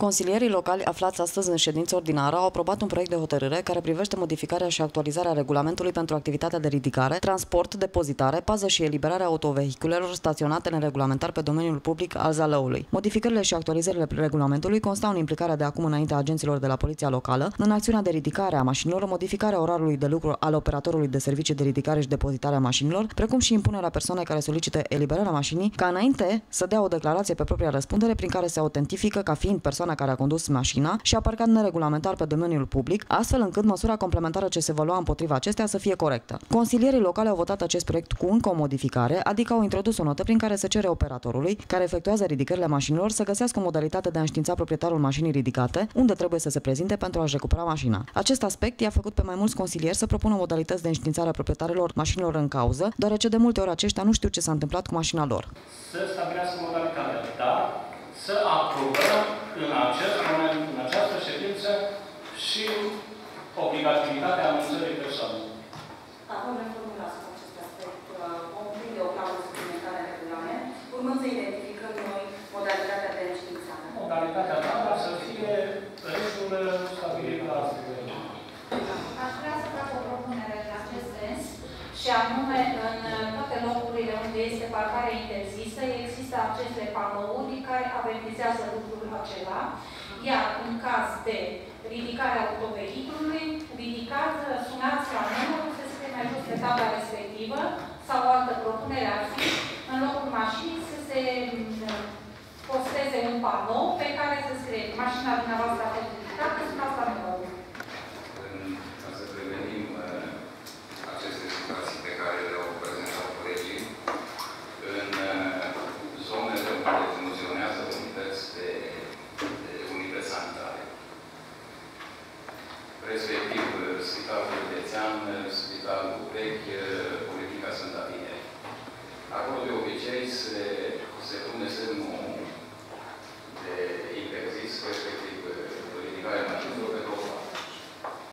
Consilierii locali aflați astăzi în ședință ordinară au aprobat un proiect de hotărâre care privește modificarea și actualizarea regulamentului pentru activitatea de ridicare, transport, depozitare, pază și eliberare autovehiculelor staționate neregulamentar pe domeniul public al Zalăului. Modificările și actualizările regulamentului constau în implicarea de acum înainte a agenților de la Poliția Locală în acțiunea de ridicare a mașinilor, modificarea orarului de lucru al operatorului de servicii de ridicare și depozitare a mașinilor, precum și impunerea persoanei care solicită eliberarea mașinii ca înainte să dea o declarație pe propria răspundere prin care se autentifică ca fiind persoana care a condus mașina și a parcat neregulamentar pe domeniul public, astfel încât măsura complementară ce se va lua împotriva acestea să fie corectă. Consilierii locali au votat acest proiect cu încă o modificare, adică au introdus o notă prin care se cere operatorului care efectuează ridicările mașinilor să găsească o modalitate de a înștiința proprietarul mașinii ridicate, unde trebuie să se prezinte pentru a-și recupera mașina. Acest aspect i-a făcut pe mai mulți consilieri să propună modalități de înștiințare a proprietarilor mașinilor în cauză, deoarece de multe ori aceștia nu știu ce s-a întâmplat cu mașina lor. Să stabilească modalitatea, dar să aprobăm în acest moment, în această ședință, și obligativitatea anunțării persoanei. Acum reformulați cu acest aspect, omplind de o clauză suplimentară în regulament, urmând să identificăm noi modalitatea de înștiințare. Modalitatea ta să fie restul stabilit la astfel. Aș vrea să fac o propunere în acest sens, și anume, în toate locurile unde este parcare interzisă, există aceste panouri care avertizează lucrul acela, iar în caz de ridicare a autovehiculului, ridicați, sunați la numărul, se scrie mai jos pe tabla respectivă, sau o altă propunere ar fi, în locul mașinii, să se posteze un panou pe care să scrie mașina dumneavoastră a fost ridicată, sunați la numărul. Ca să prevenim aceste situații pe care le-au prezentat colegii, în zonele unde funcționează unități sanitare, respectiv Spitalul Județean, Spitalul Vechi,